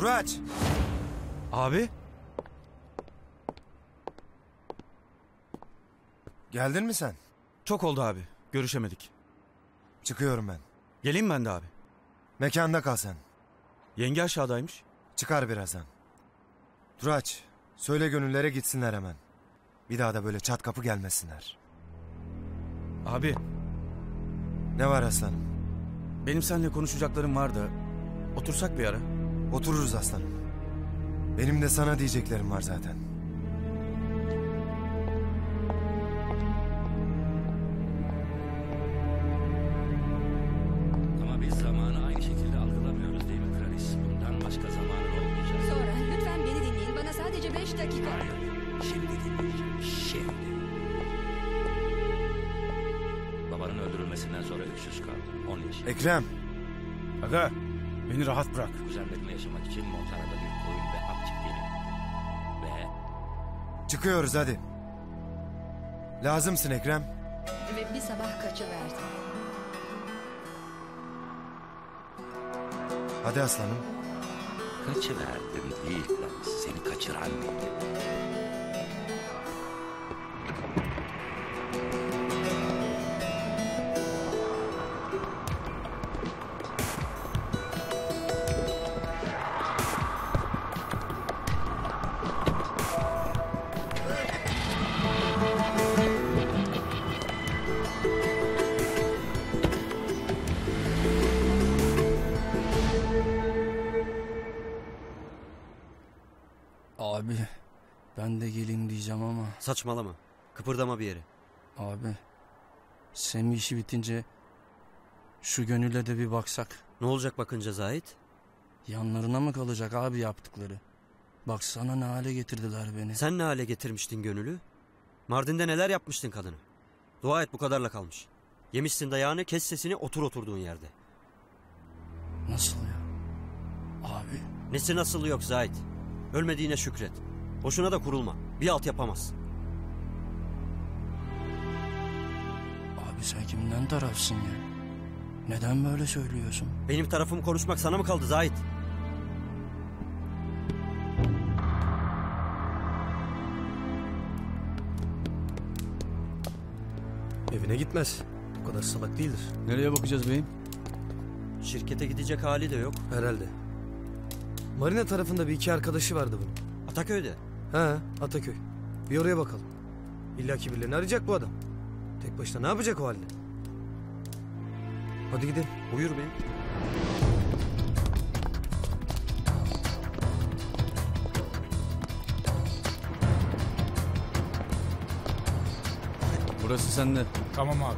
Turaç! Abi? Geldin mi sen? Çok oldu abi. Görüşemedik. Çıkıyorum ben. Geleyim ben de abi. Mekanda kal sen. Yenge aşağıdaymış. Çıkar birazdan. Turaç, söyle gönüllere gitsinler hemen. Bir daha da böyle çat kapı gelmesinler. Abi, Ne var aslanım? benim seninle konuşacaklarım var da otursak bir ara. Otururuz aslanım. Benim de sana diyeceklerim var zaten. Ama biz zamanı aynı şekilde algılamıyoruz değil mi Clarice? Bundan başka zamanın olmayacak. Sonra lütfen beni dinleyin. Bana sadece 5 dakika. Hayır, şimdi dinleyeceğim. Şimdi. Babanın öldürülmesinden sonra öksüz kaldım. 10 yaşında. Ekrem, Aga, beni rahat bırak. Kuzenlerimle yaşamak için Montana'da bir koyun ve at çiftliğine gittim. Ve çıkıyoruz hadi. Lazımsın Ekrem. Ve bir sabah kaçıverdim. Hadi aslanım. kaçıverdim değil Clarice. Seni kaçıran benim. Abi ben de geleyim diyeceğim ama Saçmalama. Kıpırdama bir yere. abi Semih işi bitince şu gönüle de bir baksak. Ne olacak bakınca Zahit? Yanlarına mı kalacak abi yaptıkları? Baksana ne hale getirdiler beni. Sen ne hale getirmiştin gönülü? Mardin'de neler yapmıştın kadını? Dua et bu kadarla kalmış. Yemişsin dayağını, kes sesini, otur oturduğun yerde. Nasıl ya? Abi Nesi nasıl yok Zahit? Ölmediğine şükret. Boşuna da kurulma. Bir alt yapamazsın. abi sen kimden tarafsın ya? Neden böyle söylüyorsun? Benim tarafımı konuşmak sana mı kaldı Zahit? Evine gitmez. Bu kadar salak değildir. Nereye bakacağız beyim? Şirkete gidecek hali de yok. Herhalde. Marina tarafında bir iki arkadaşı vardı bunun. Ataköy'de. Ha, Ataköy. Bir oraya bakalım. İlla ki birilerini arayacak bu adam. Tek başına ne yapacak o halde? Hadi gidelim. Buyur beyim. Burası sende. Tamam abi.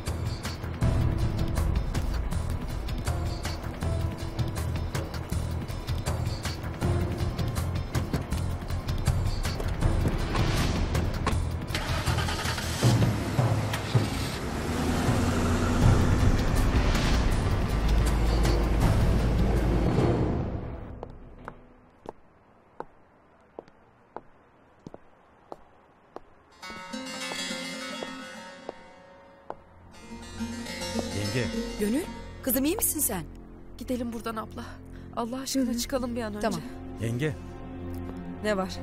Yenge. Gönül, kızım iyi misin sen? Gidelim buradan abla. Allah aşkına çıkalım bir an önce. Tamam. Yenge. Ne var?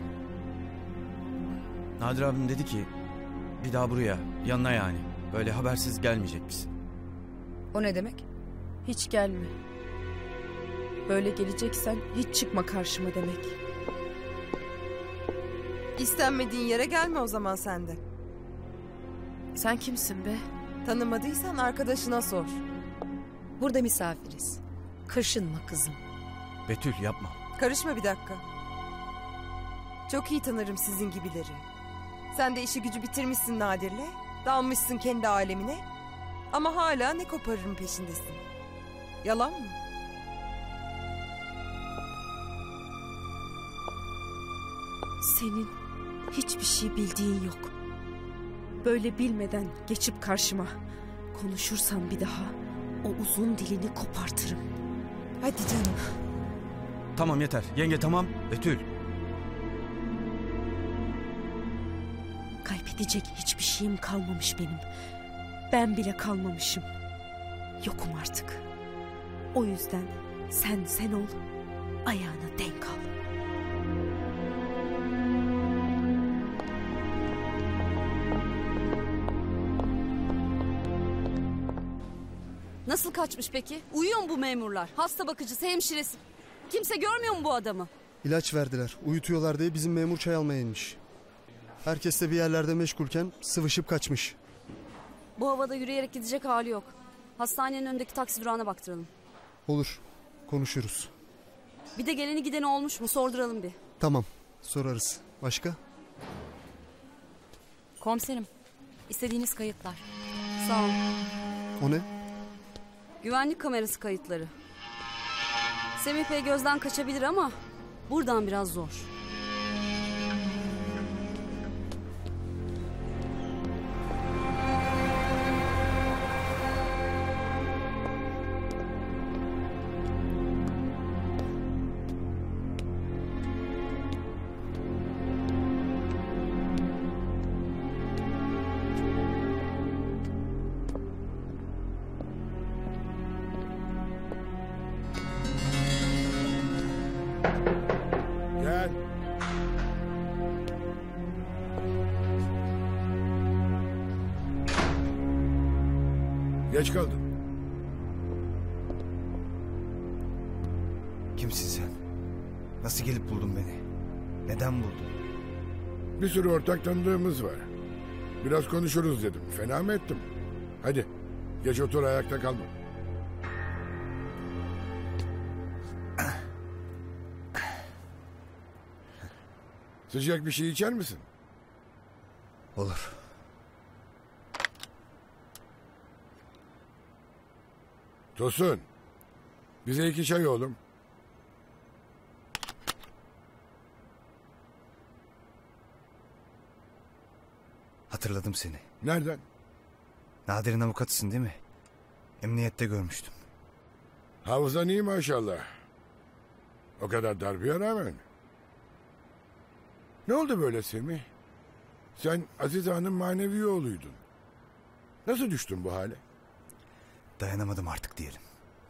Nadir abim dedi ki bir daha buraya, yanına yani. Böyle habersiz gelmeyecek misin? O ne demek? Hiç gelme. Böyle geleceksen hiç çıkma karşıma demek. İstenmediğin yere gelme o zaman sen de. Sen kimsin be? Tanımadıysan arkadaşına sor. Burada misafiriz. Kaşınma kızım. Betül yapma. Karışma bir dakika. Çok iyi tanırım sizin gibileri. Sen de işi gücü bitirmişsin Nadir'le. Dalmışsın kendi alemine. Ama hala ne koparırım peşindesin. Yalan mı? Senin hiçbir şey bildiğin yok. Böyle bilmeden geçip karşıma konuşursan bir daha o uzun dilini kopartırım. Hadi canım. Tamam yeter. Yenge tamam. Betül. Kaybedecek hiçbir şeyim kalmamış benim. Ben bile kalmamışım. Yokum artık. O yüzden sen ol. Ayağına denk al. Nasıl kaçmış peki? Uyuyor mu bu memurlar? Hasta bakıcısı, hemşiresi. Kimse görmüyor mu bu adamı? İlaç verdiler. Uyutuyorlar diye bizim memur çay almaya inmiş. Herkes de bir yerlerde meşgulken sıvışıp kaçmış. Bu havada yürüyerek gidecek hali yok. Hastanenin önündeki taksi durağına baktıralım. Olur. Konuşuruz. Bir de geleni gideni olmuş mu sorduralım bir. Tamam. Sorarız. Başka? Komiserim, istediğiniz kayıtlar. Sağ olun. O ne? Güvenlik kamerası kayıtları. Semih Bey gözden kaçabilir ama buradan biraz zor. Gel. Geç kaldın. Kimsin sen? Nasıl gelip buldun beni? Neden buldun? Bir sürü ortak tanıdığımız var. Biraz konuşuruz dedim. Fena mı ettim? Hadi geç otur, ayakta kalma. Sıcak bir şey içer misin? Olur. Tosun. Bize 2 çay oğlum. Hatırladım seni. Nereden? Nadir'in avukatısın değil mi? Emniyette görmüştüm. Hafızan iyi maşallah. O kadar darbeye rağmen. Ne oldu böyle Semih? Sen Aziz Ağa'nın manevi oğluydun. Nasıl düştün bu hale? Dayanamadım artık diyelim.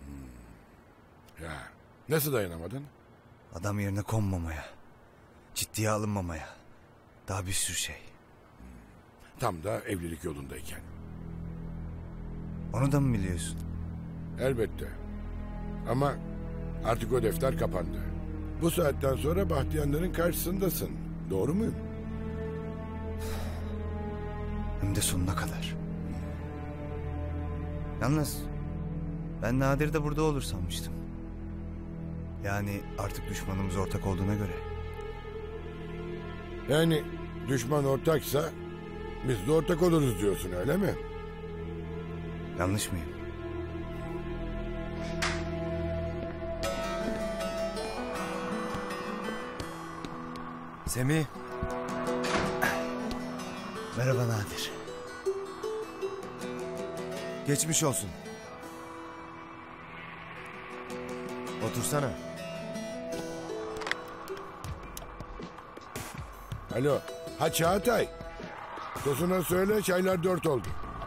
Ya nasıl dayanamadın? Adam yerine konmamaya, ciddiye alınmamaya, daha bir sürü şey. Tam da evlilik yolundayken. Onu da mı biliyorsun? Elbette. Ama artık o defter kapandı. Bu saatten sonra Bahtiyarların karşısındasın. Doğru muyum? Hem de sonuna kadar. Yalnız ben Nadir de burada olur sanmıştım. Yani artık düşmanımız ortak olduğuna göre. Yani düşman ortaksa biz de ortak oluruz diyorsun, öyle mi? Yanlış mıyım? Semih. Merhaba Nadir. Geçmiş olsun. Otursana. Alo. Ha Çağatay. Tosun'a söyle çaylar 4 oldu.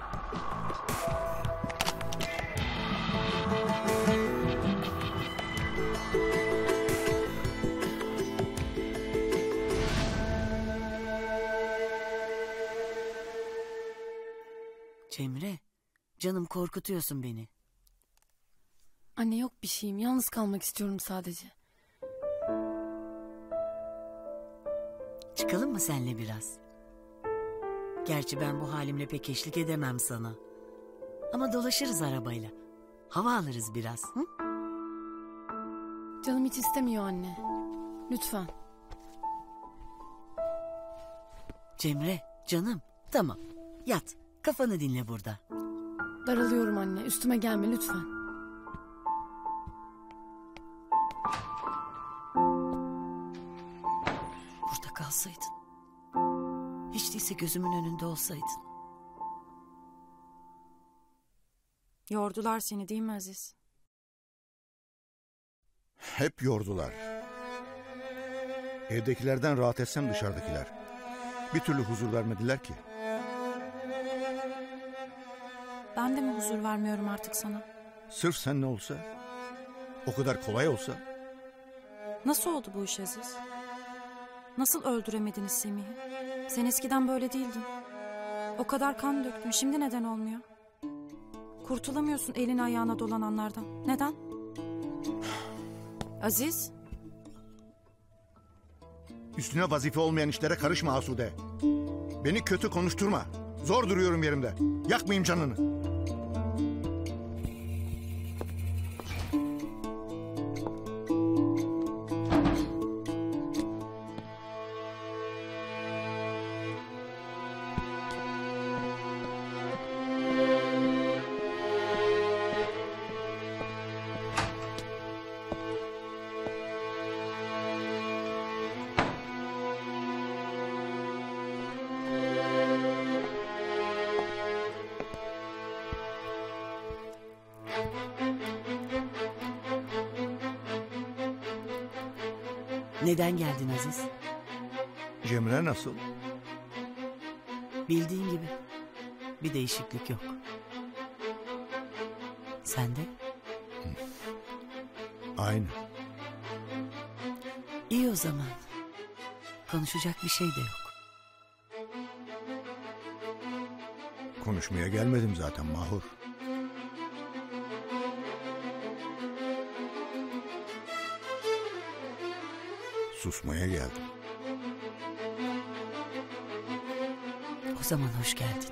Cemre, canım korkutuyorsun beni. Anne yok bir şeyim. Yalnız kalmak istiyorum sadece. Çıkalım mı senle biraz? Gerçi ben bu halimle pek eşlik edemem sana. Ama dolaşırız arabayla. Hava alırız biraz. Hı? Canım hiç istemiyor anne. Lütfen. Cemre, canım. Tamam. Yat. Kafanı dinle burada. Daralıyorum anne. Üstüme gelme lütfen. Burada kalsaydın. Hiç değilse gözümün önünde olsaydın. Yordular seni değil mi Aziz? Hep yordular. Evdekilerden rahat etsem dışarıdakiler. Bir türlü huzur vermediler ki. Ben de mi huzur vermiyorum artık sana? Sırf sen ne olsa, o kadar kolay olsa. Nasıl oldu bu iş Aziz? Nasıl öldüremediniz Semih'i? Sen eskiden böyle değildin. O kadar kan döktün. Şimdi neden olmuyor? Kurtulamıyorsun elini ayağına dolananlardan. Neden? Aziz? Üstüne vazife olmayan işlere karışma Asude. Beni kötü konuşturma. Zor duruyorum yerimde. Yakmayayım canını. Neden geldin Aziz? Cemre nasıl? Bildiğin gibi. Bir değişiklik yok. Sen de? Aynı. İyi o zaman. Konuşacak bir şey de yok. Konuşmaya gelmedim zaten Mahur. Susmaya geldim. O zaman hoş geldin.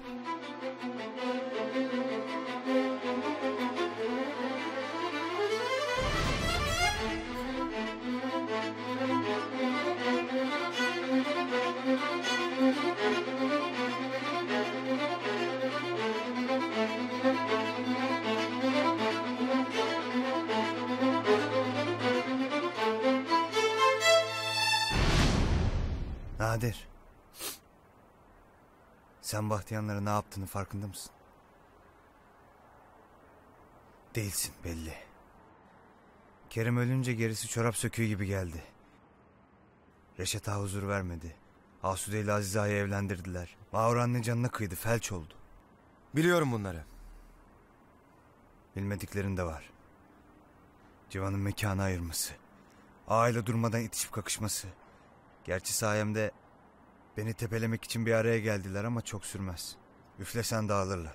Nadir. Sen Bahtiyarlara ne yaptığını farkında mısın? Değilsin belli. Kerim ölünce gerisi çorap söküğü gibi geldi. Reşat ağa huzur vermedi. Asude ile Aziz ağayı evlendirdiler. Mahur anne canına kıydı, felç oldu. Biliyorum bunları. Bilmediklerin de var. Civan'ın mekanı ayırması. Ağayla durmadan itişip kakışması. Gerçi sayemde beni tepelemek için bir araya geldiler ama çok sürmez. Üflesen dağılırlar.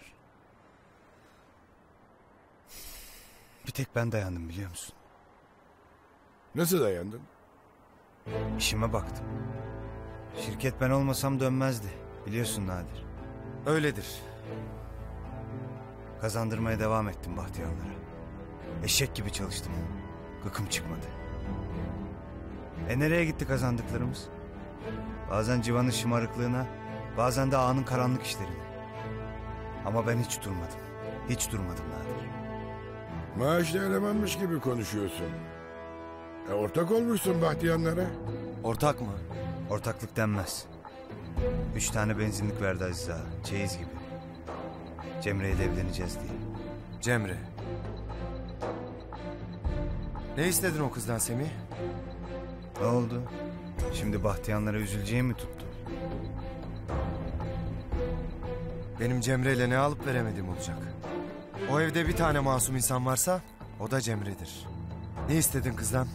Bir tek ben dayandım biliyor musun? Nasıl dayandın? İşime baktım. Şirket ben olmasam dönmezdi. Biliyorsun Nadir. Öyledir. Kazandırmaya devam ettim Bahtiyarlara. Eşek gibi çalıştım. Gıkım çıkmadı. Nereye gitti kazandıklarımız? Bazen Civan'ın şımarıklığına, bazen de ağanın karanlık işlerine. Ama ben hiç durmadım. Hiç durmadım Nadir. Maaşlı elemanmış gibi konuşuyorsun. Ortak olmuşsun Bahtiyarlara. Ortak mı? Ortaklık denmez. 3 tane benzinlik verdi Aziz ağa. Çeyiz gibi. Cemre ile evleneceğiz diye. Cemre. Ne istedin o kızdan Semih? Ne oldu? Şimdi Bahtiyarlara üzüleceğim mi tuttu? Benim Cemre ile ne alıp veremediğim olacak. O evde bir tane masum insan varsa o da Cemre'dir. Ne istedin kızdan?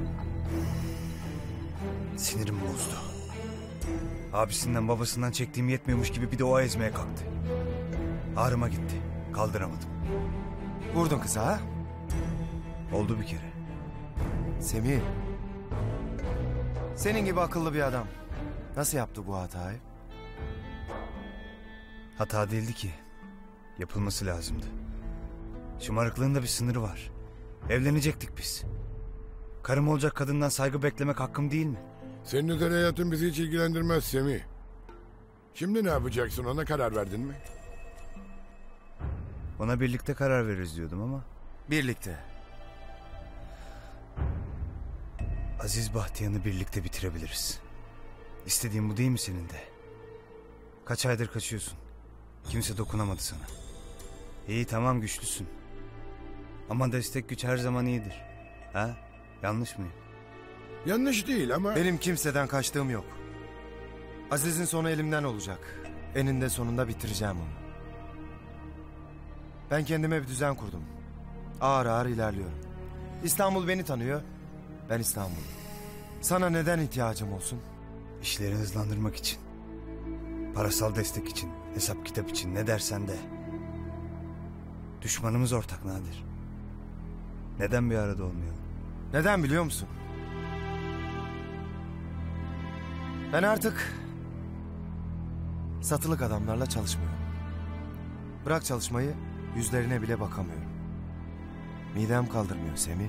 Sinirim bozdu. Abisinden babasından çektiğim yetmiyormuş gibi bir de o ezmeye kalktı. Ağrıma gitti. Kaldıramadım. Vurdun kıza ha? Oldu bir kere. Semih. Senin gibi akıllı bir adam nasıl yaptı bu hatayı? Hata değildi ki. Yapılması lazımdı. Şımarıklığın da bir sınırı var. Evlenecektik biz. Karım olacak kadından saygı beklemek hakkım değil mi? Senin özel hayatın bizi hiç ilgilendirmez Semih. Şimdi ne yapacaksın, ona karar verdin mi? Ona birlikte karar veririz diyordum ama. Birlikte. Aziz Bahtiyar'ı birlikte bitirebiliriz. İstediğin bu değil mi senin de? Kaç aydır kaçıyorsun. Kimse dokunamadı sana. İyi tamam güçlüsün. Ama destek güç her zaman iyidir. Ha? Yanlış mıyım? Yanlış değil ama... Benim kimseden kaçtığım yok. Aziz'in sonu elimden olacak. Eninde sonunda bitireceğim onu. Ben kendime bir düzen kurdum. Ağır ağır ilerliyorum. İstanbul beni tanıyor. Ben İstanbul. Sana neden ihtiyacım olsun? İşleri hızlandırmak için. Parasal destek için, hesap kitap için, ne dersen de. Düşmanımız ortak Nadir. Neden bir arada olmayalım? Neden biliyor musun? Ben artık satılık adamlarla çalışmıyorum. Bırak çalışmayı, yüzlerine bile bakamıyorum. Midem kaldırmıyor Semih.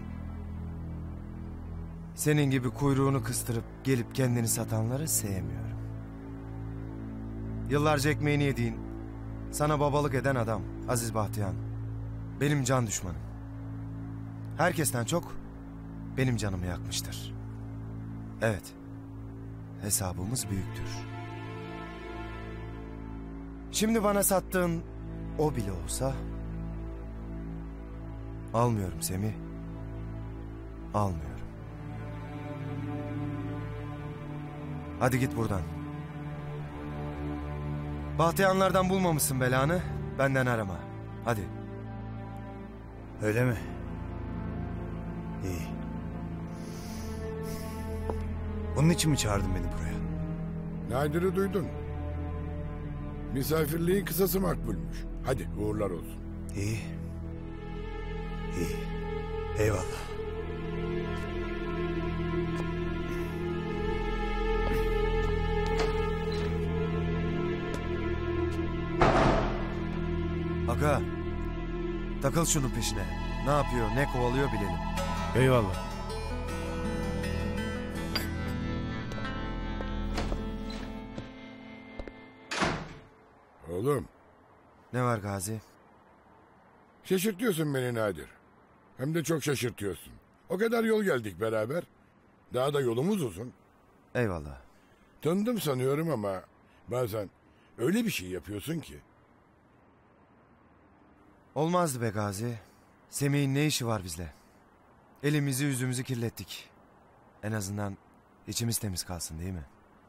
Senin gibi kuyruğunu kıstırıp gelip kendini satanları sevmiyorum. Yıllarca ekmeğini yediğin, sana babalık eden adam Aziz Bahtiyan. Benim can düşmanım. Herkesten çok benim canımı yakmıştır. Evet, hesabımız büyüktür. Şimdi bana sattığın o bile olsa almıyorum Semih. Almıyorum. Hadi git buradan. Bahtiyanlardan bulmamışsın belanı, benden arama. Hadi. Öyle mi? İyi. Bunun için mi çağırdın beni buraya? Nadir'i duydun. Misafirliğin kısası makbulmuş. Hadi uğurlar olsun. İyi. İyi. Eyvallah. Aga, takıl şunun peşine. Ne yapıyor, ne kovalıyor bilelim. Eyvallah. Oğlum. Ne var Gazi? Şaşırtıyorsun beni Nadir. Hem de çok şaşırtıyorsun. O kadar yol geldik beraber. Daha da yolumuz uzun. Eyvallah. Tanıdım sanıyorum ama bazen öyle bir şey yapıyorsun ki. Olmazdı be Gazi. Semih'in ne işi var bizle? Elimizi yüzümüzü kirlettik. En azından içimiz temiz kalsın değil mi?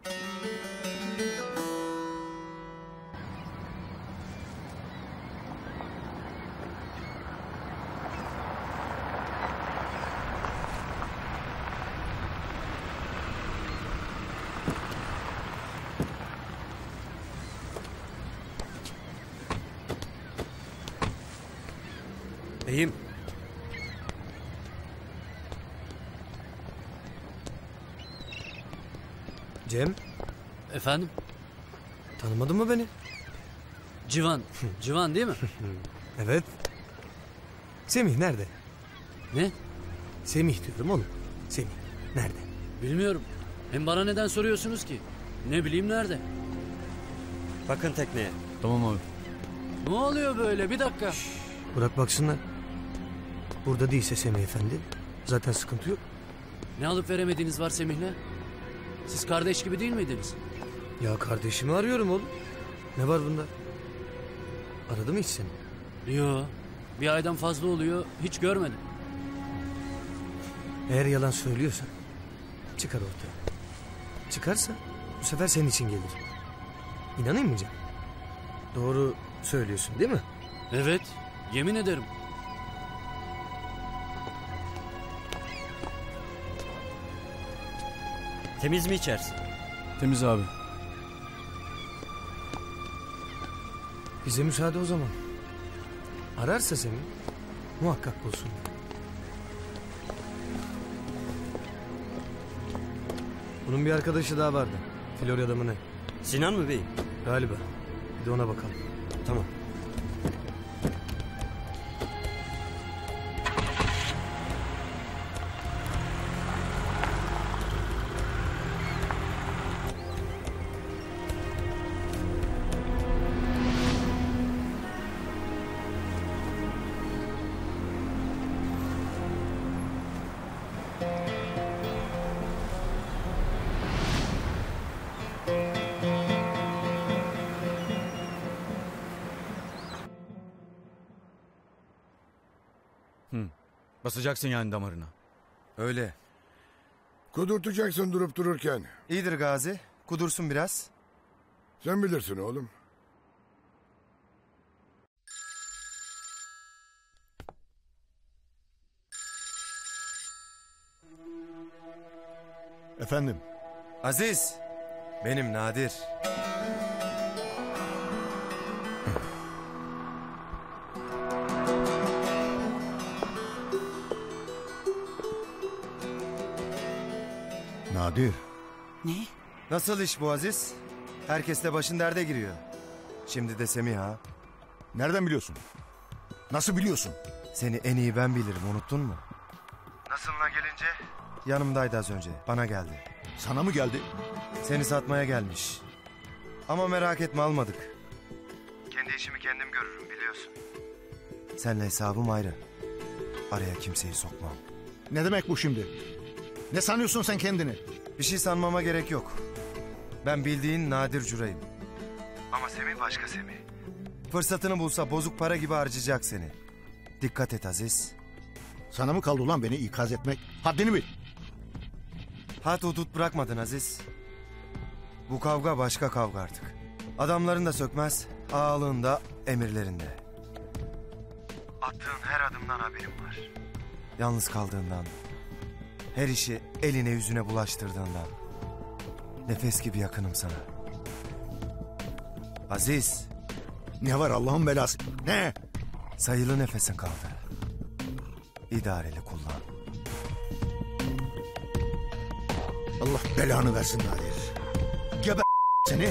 Beyim. Cem, Efendim? tanımadın mı beni? Civan. Civan değil mi? Evet. Semih nerede? Ne? Semih diyorum oğlum. Semih nerede? Bilmiyorum. Hem bana neden soruyorsunuz ki? Ne bileyim nerede? Bakın tekneye. Tamam abi. Ne oluyor böyle? Bir dakika. Bırak baksınlar. Burada değilse Semih efendi. Zaten sıkıntı yok. Ne alıp veremediğiniz var Semih'le? Siz kardeş gibi değil miydiniz? Ya kardeşimi arıyorum oğlum. Ne var bunda? Aradı mı hiç seni? Yo. Bir aydan fazla oluyor. Hiç görmedim. Eğer yalan söylüyorsan çıkar ortaya. Çıkarsa bu sefer senin için gelir. İnanayım mı Cem? Doğru söylüyorsun değil mi? Evet. Yemin ederim. Temiz mi içersin? Temiz abi. Bize müsaade o zaman. Ararsa seni muhakkak bulsun. Bunun bir arkadaşı daha vardı. Florya'da mı ne? Sinan mı beyim? Galiba. Bir de ona bakalım. Tamam. Basacaksın yani damarına. Öyle. Kudurtacaksın durup dururken. İyidir Gazi. Kudursun biraz. Sen bilirsin oğlum. Efendim? Aziz, benim Nadir. Nadir. Ne? Nasıl iş bu Aziz? Herkes de başın derde giriyor. Şimdi de Semih ha. Nereden biliyorsun? Nasıl biliyorsun? Seni en iyi ben bilirim, unuttun mu? Nasılına gelince? Yanımdaydı az önce, bana geldi. Sana mı geldi? Seni satmaya gelmiş. Ama merak etme, almadık. Kendi işimi kendim görürüm, biliyorsun. Seninle hesabım ayrı. Araya kimseyi sokmam. Ne demek bu şimdi? Ne sanıyorsun sen kendini? Bir şey sanmama gerek yok. Ben bildiğin Nadir Curay'ım. Ama Semih başka Semih. Fırsatını bulsa bozuk para gibi harcayacak seni. Dikkat et Aziz. Sana mı kaldı ulan beni ikaz etmek? Haddini bil. Had hudut bırakmadın Aziz. Bu kavga başka kavga artık. Adamların da sökmez, ağalığın da emirlerinde. Attığın her adımdan haberim var. Yalnız kaldığından, her işi eline yüzüne bulaştırdığından. Nefes gibi yakınım sana. Aziz. Ne var Allah'ın belası? Ne? Sayılı nefesin kaldı. İdareli kullan. Allah belanı versin Nadir. Geber seni.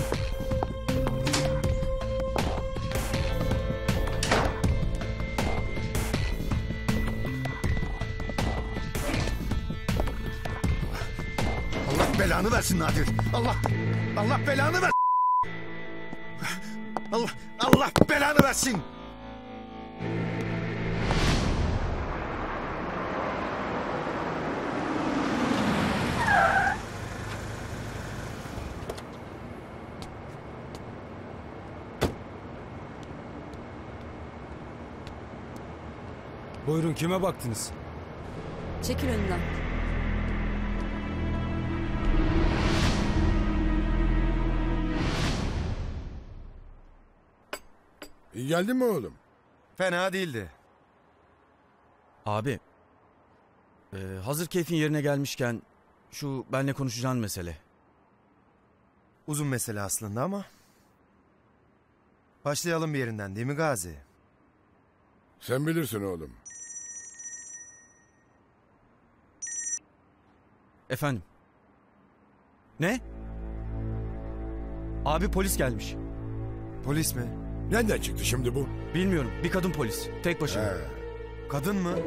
Allah belanı versin Nadir. Allah belanı versin. Allah belanı versin. Buyurun, kime baktınız? Çekil önünden. İyi geldin mi oğlum? Fena değildi. Abi. Hazır keyfin yerine gelmişken şu benle konuşacağın mesele. Uzun mesele aslında ama. Başlayalım bir yerinden, değil mi Gazi? Sen bilirsin oğlum. Efendim? Ne? Abi polis gelmiş. Polis mi? Nereden çıktı şimdi bu? Bilmiyorum. Bir kadın polis. Tek başına. Kadın mı?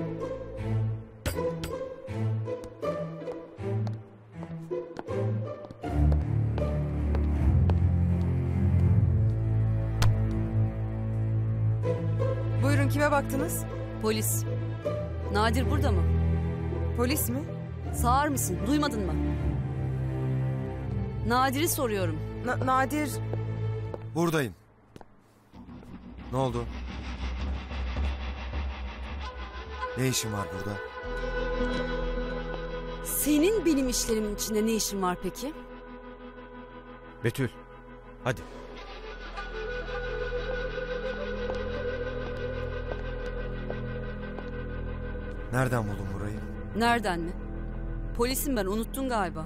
Buyurun, kime baktınız? Polis. Nadir burada mı? Polis mi? Sağır mısın? Duymadın mı? Nadir'i soruyorum. Nadir... Buradayım. Ne oldu? Ne işin var burada? Senin benim işlerimin içinde ne işin var peki? Betül. Hadi. Nereden buldun burayı? Nereden mi? Polisim ben, unuttun galiba.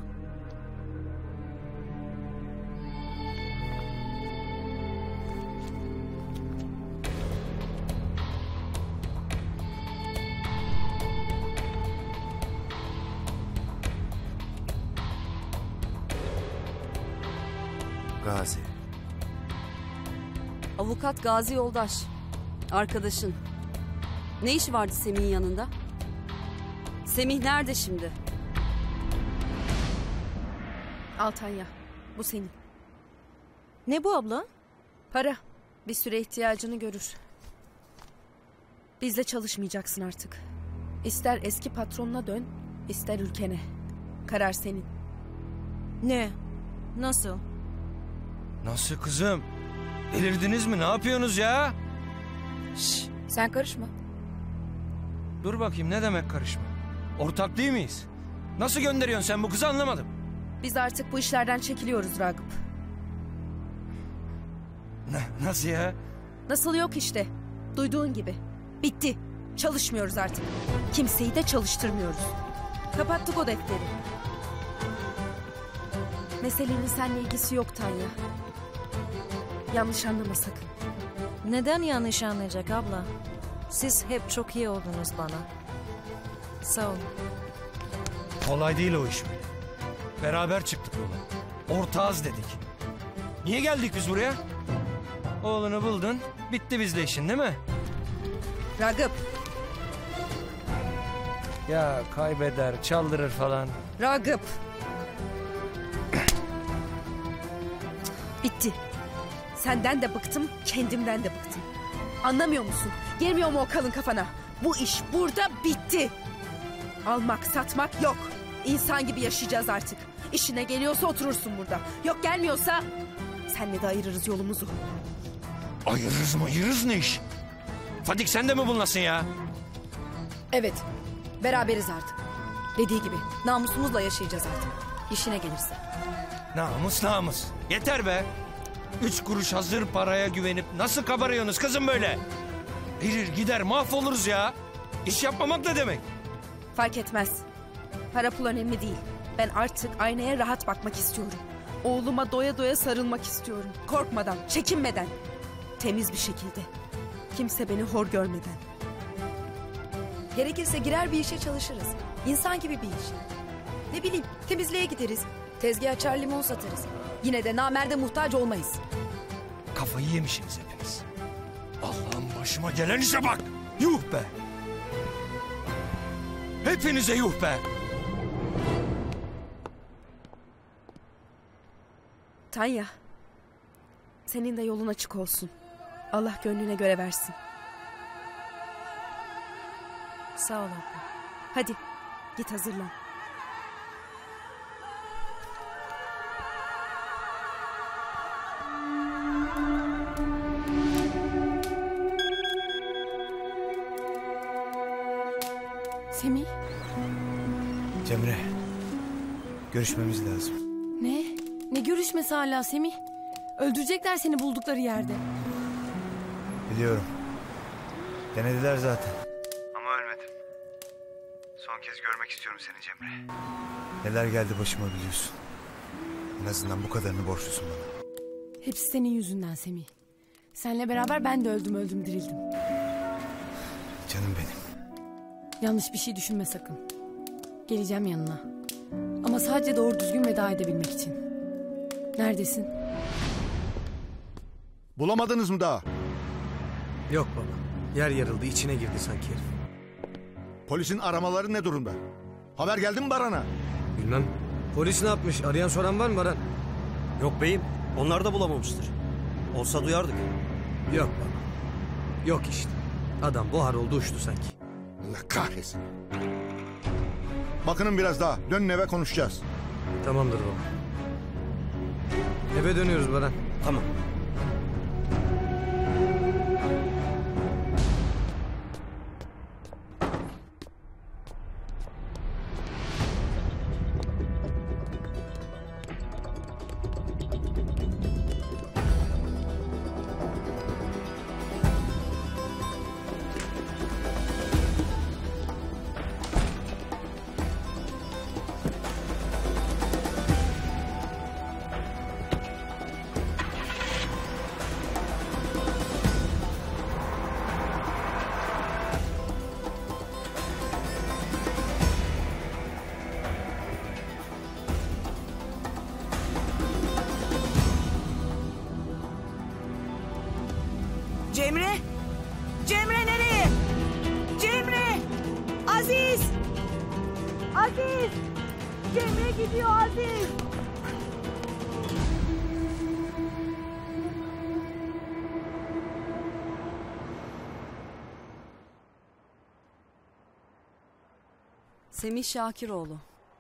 Gazi. Avukat Gazi Yoldaş. Arkadaşın. Ne işi vardı Semih'in yanında? Semih nerede şimdi? Al Tanya. Bu senin. Ne bu abla? Para. Bir süre ihtiyacını görür. Bizle çalışmayacaksın artık. İster eski patronuna dön, ister ülkene. Karar senin. Ne? Nasıl? Nasıl kızım? Delirdiniz mi? Ne yapıyorsunuz ya? Şşş, sen karışma. Dur bakayım, ne demek karışma? Ortak değil miyiz? Nasıl gönderiyorsun sen bu kızı, anlamadım. Biz artık bu işlerden çekiliyoruz Ragıp. Nasıl ya? Nasıl yok işte. Duyduğun gibi. Bitti. Çalışmıyoruz artık. Kimseyi de çalıştırmıyoruz. Kapattık o defteri. Meselenin seninle ilgisi yok Tanya. Yanlış anlama sakın. Neden yanlış anlayacak abla? Siz hep çok iyi oldunuz bana. Sağ olun. Kolay değil o iş böyle. Beraber çıktık yola. Ortağız dedik. Niye geldik biz buraya? Oğlunu buldun, bitti bizle işin değil mi? Ragıp. Ya kaybeder, çaldırır falan. Ragıp. Bitti. Senden de bıktım, kendimden de bıktım. Anlamıyor musun? Gelmiyor mu o kalın kafana? Bu iş burada bitti. Almak, satmak yok. İnsan gibi yaşayacağız artık. İşine geliyorsa oturursun burada. Yok gelmiyorsa senle de ayırırız yolumuzu. Ayırırız ne iş? Fadik sen de mi bunlasın ya? Evet. Beraberiz artık. Dediği gibi namusumuzla yaşayacağız artık. İşine gelirse. Namus. Yeter be. 3 kuruş hazır paraya güvenip nasıl kabarıyorsunuz kızım böyle? Erir gider mahvoluruz ya. İş yapmamak ne demek? Fark etmez. Para pul önemli değil. Ben artık aynaya rahat bakmak istiyorum. Oğluma doya doya sarılmak istiyorum. Korkmadan, çekinmeden. Temiz bir şekilde. Kimse beni hor görmeden. Gerekirse girer bir işe çalışırız. İnsan gibi bir iş. Ne bileyim temizliğe gideriz. Tezgah açar limon satarız. Yine de namerde muhtaç olmayız. Kafayı yemişsiniz hepiniz. Allah'ım başıma gelen işe bak. Yuh be. Hepinize yuh be. Tanya. Senin de yolun açık olsun. Allah gönlüne göre versin. Sağ ol abla. Hadi git hazırlan. Semih. Cemre. Görüşmemiz lazım. Ne? Ne görüşmesi hala Semih? Öldürecekler seni buldukları yerde. Biliyorum. Denediler zaten. Ama ölmedim. Son kez görmek istiyorum seni Cemre. Neler geldi başıma biliyorsun. En azından bu kadarını borçlusun bana. Hepsi senin yüzünden Semih. Seninle beraber ben de öldüm dirildim. Canım benim. Yanlış bir şey düşünme sakın. Geleceğim yanına. Ama sadece doğru düzgün veda edebilmek için. Neredesin? Bulamadınız mı daha? Yok baba. Yer yarıldı, içine girdi sanki herif. Polisin aramaları ne durumda? Haber geldi mi Baran'a? Bilmem. Polis ne yapmış? Arayan soran var mı Baran? Yok beyim. Onlar da bulamamıştır. Olsa duyardık. Yok baba. Yok işte. Adam buhar oldu uçtu sanki. Allah kahretsin. Bakının biraz daha. Dönün eve konuşacağız. Tamamdır baba. Eve dönüyoruz Baran. Tamam. Cemre! Cemre nereye? Cemre! Aziz! Aziz! Cemre gidiyor Aziz! Semih Şakiroğlu.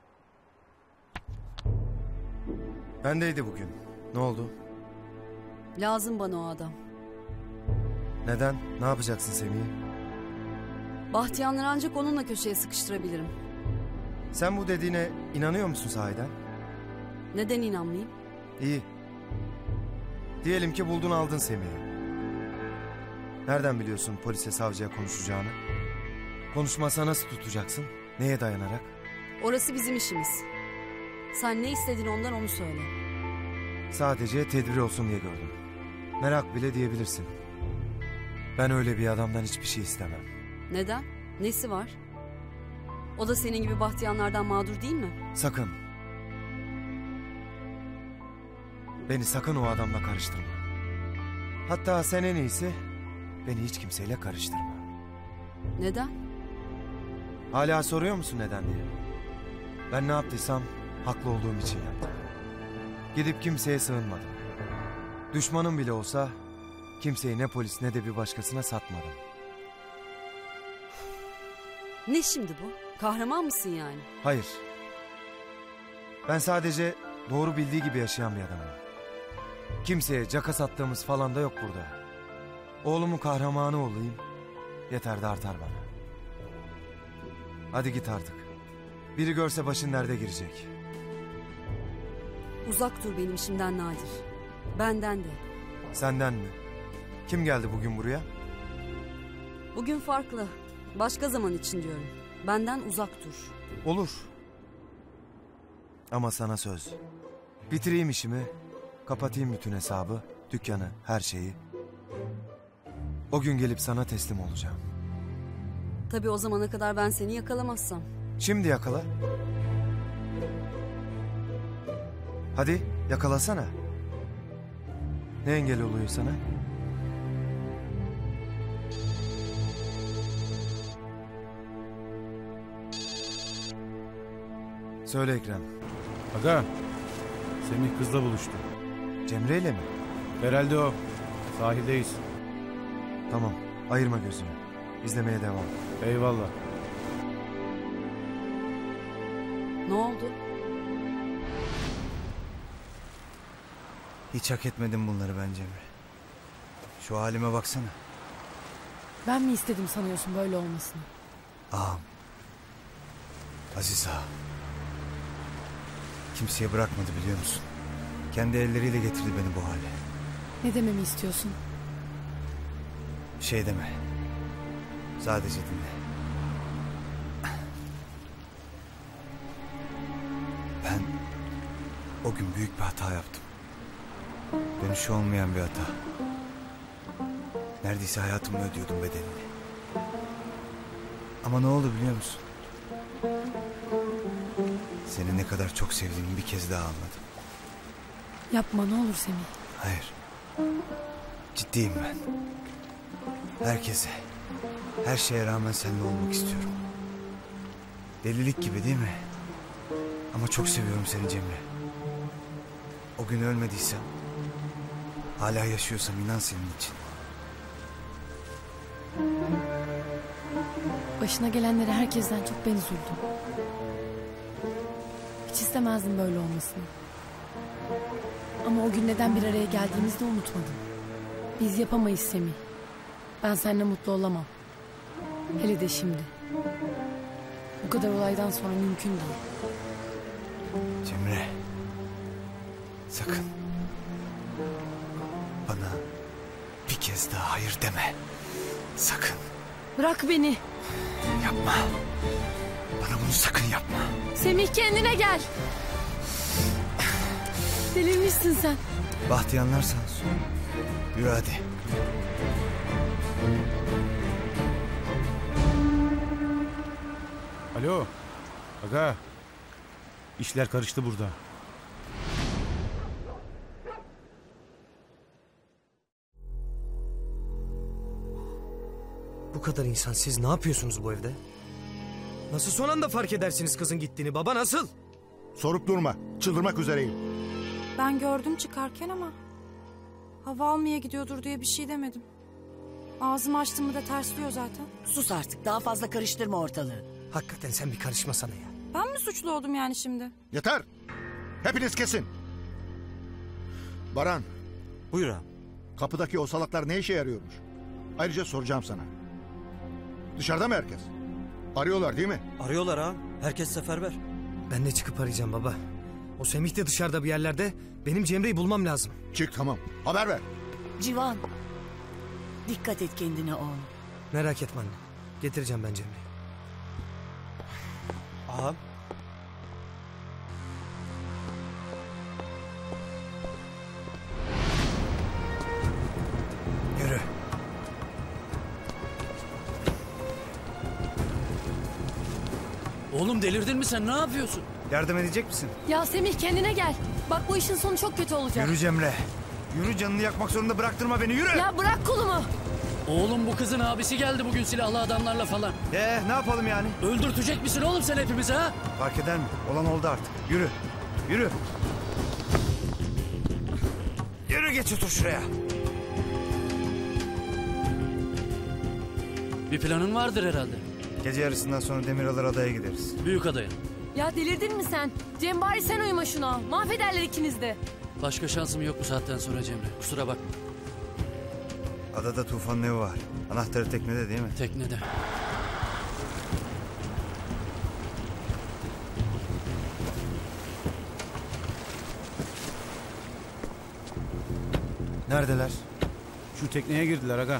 Bendeydi bugün. Ne oldu? Lazım bana o adam. Neden? Ne yapacaksın Semih'i? Bahtiyar'ı ancak onunla köşeye sıkıştırabilirim. Sen bu dediğine inanıyor musun sahiden? Neden inanmayayım? İyi. Diyelim ki buldun aldın Semih'i. Nereden biliyorsun polise savcıya konuşacağını? Konuşmazsa nasıl tutacaksın? Neye dayanarak? Orası bizim işimiz. Sen ne istedin ondan onu söyle. Sadece tedbir olsun diye gördüm. Merak bile diyebilirsin. Ben öyle bir adamdan hiçbir şey istemem. Neden? Nesi var? O da senin gibi bahtiyanlardan mağdur değil mi? Sakın. Beni sakın o adamla karıştırma. Hatta sen en iyisi beni hiç kimseyle karıştırma. Neden? Hala soruyor musun neden diye? Ben ne yaptıysam haklı olduğum için yaptım. Gidip kimseye sığınmadım. Düşmanım bile olsa kimseyi ne polis ne de bir başkasına satmadım. Ne şimdi bu? Kahraman mısın yani? Hayır. Ben sadece doğru bildiği gibi yaşayan bir adamım. Kimseye caka sattığımız falan da yok burada. Oğlumun kahramanı olayım. Yeter de artar bana. Hadi git artık. Biri görse başın derde girecek. Uzak dur benim işimden Nadir. Benden de. Senden mi? Kim geldi bugün buraya? Bugün farklı. Başka zaman için diyorum. Benden uzak dur. Olur. Ama sana söz. Bitireyim işimi. Kapatayım bütün hesabı, dükkanı, her şeyi. O gün gelip sana teslim olacağım. Tabii o zamana kadar ben seni yakalamazsam. Şimdi yakala. Hadi yakalasana. Ne engel oluyor sana? Söyle Ekrem. Aga, Semih kızla buluştu. Cemre ile mi? Herhalde o. Sahildeyiz. Tamam, ayırma gözünü. İzlemeye devam. Eyvallah. Ne oldu? Hiç hak etmedim bunları ben Cemre. Şu halime baksana. Ben mi istedim sanıyorsun böyle olmasını? Ağam. Aziz ağa. Kimseye bırakmadı biliyor musun? Kendi elleriyle getirdi beni bu hale. Ne dememi istiyorsun? Şey deme. Sadece dinle. Ben o gün büyük bir hata yaptım. Dönüşü olmayan bir hata. Neredeyse hayatımı ödüyordum bedelini. Ama ne oldu biliyor musun? Seni ne kadar çok sevdiğimi bir kez daha anladım. Yapma ne olur Semih. Hayır. Ciddiyim ben. Herkese, her şeye rağmen seninle olmak istiyorum. Delilik gibi değil mi? Ama çok seviyorum seni Cemre. O gün ölmediysem, hala yaşıyorsam inan senin için. Başına gelenlere herkesten çok ben üzüldüm. Hiç istemezdim böyle olmasını. Ama o gün neden bir araya geldiğimizi de unutmadım. Biz yapamayız Semih. Ben seninle mutlu olamam. Hele de şimdi. Bu kadar olaydan sonra mümkün değil. Cemre. Sakın. Bana bir kez daha hayır deme. Sakın. Bırak beni. Yapma. Bana bunu sakın yapma. Semih kendine gel. Delirmişsin sen. Bahtiyanlar sağ olsun. Yürü hadi. Alo. Aga. İşler karıştı burada. Bu kadar insan siz ne yapıyorsunuz bu evde? Nasıl son anda fark edersiniz kızın gittiğini baba nasıl? Sorup durma. Çıldırmak üzereyim. Ben gördüm çıkarken ama hava almaya gidiyordur diye bir şey demedim. Ağzımı açtım mı da tersliyor zaten. Sus artık daha fazla karıştırma ortalığı. Hakikaten sen bir karışmasana ya. Ben mi suçlu oldum yani şimdi? Yeter. Hepiniz kesin. Baran. Buyur ağam. Kapıdaki o salaklar ne işe yarıyormuş? Ayrıca soracağım sana. Dışarıda mı herkes? Arıyorlar değil mi? Arıyorlar ağam. Herkes seferber. Ben de çıkıp arayacağım baba. O Semih de dışarıda bir yerlerde. Benim Cemre'yi bulmam lazım. Çık tamam. Haber ver. Civan. Dikkat et kendine oğlum. Merak etme anne. Getireceğim ben Cemre'yi. Ağam. Oğlum delirdin mi sen? Ne yapıyorsun? Yardım edecek misin? Ya Semih kendine gel. Bak bu işin sonu çok kötü olacak. Yürü Cemre. Yürü, canını yakmak zorunda bıraktırma beni, yürü. Ya bırak kolumu. Oğlum bu kızın abisi geldi bugün silahlı adamlarla falan. Ne yapalım yani? Öldürtecek misin oğlum sen hepimizi ha? Fark eder mi? Olan oldu artık. Yürü. Yürü. Yürü, geç otur şuraya. Bir planın vardır herhalde. Gece yarısından sonra Demiralır adaya gideriz. Büyük adaya. Ya delirdin mi sen? Cem bari sen uyuma şuna. Mahvederler ikiniz de. Başka şansım yok bu saatten sonra Cemre. Kusura bakma. Adada Tufan'ın evi var. Anahtarı teknede değil mi? Teknede. Neredeler? Şu tekneye girdiler aga.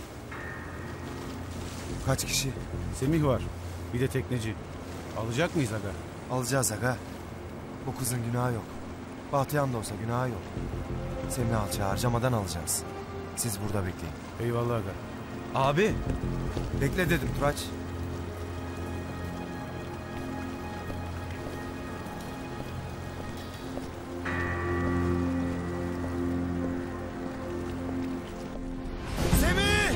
Kaç kişi? Semih var. Bir de tekneci. Alacak mıyız aga? Alacağız aga. Bu kızın günahı yok. Bahtiyan da olsa günahı yok. Semih alçağı harcamadan alacağız. Siz burada bekleyin. Eyvallah aga. Abi. Bekle dedim Turaç. Semih!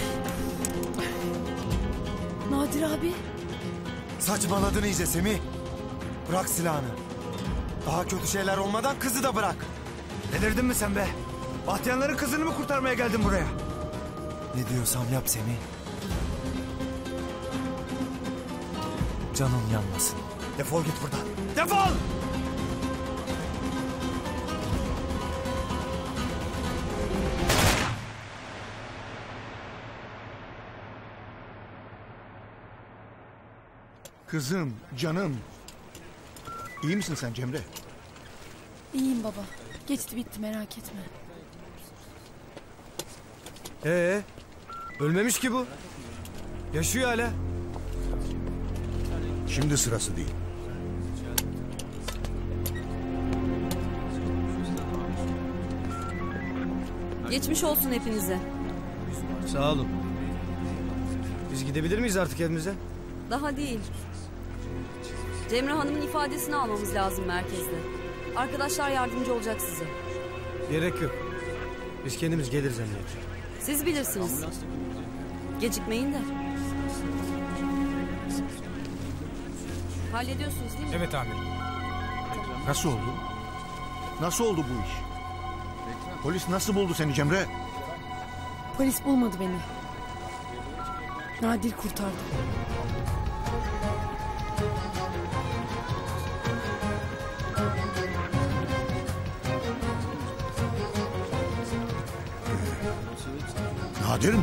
Nadir abi. Saçmaladın iyice Semih. Bırak silahını. Daha kötü şeyler olmadan kızı da bırak. Delirdin mi sen be? Bahtiyanların kızını mı kurtarmaya geldin buraya? Ne diyorsam yap Semih. Canın yanmasın. Defol git buradan. Defol! Kızım, canım. İyi misin sen Cemre? İyiyim baba. Geçti bitti merak etme. Ölmemiş ki bu. Yaşıyor hala. Şimdi sırası değil. Geçmiş olsun hepinize. Sağ olun. Biz gidebilir miyiz artık evimize? Daha değil. Cemre Hanım'ın ifadesini almamız lazım merkezde. Arkadaşlar yardımcı olacak size. Gerek yok. Biz kendimiz geliriz emniyete. Siz bilirsiniz. Gecikmeyin de. Hallediyorsunuz değil mi? Evet amirim. Nasıl oldu? Nasıl oldu bu iş? Polis nasıl buldu seni Cemre? Polis bulmadı beni. Nadir kurtardı. Nadir mi?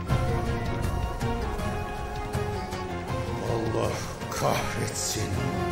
Allah kahretsin.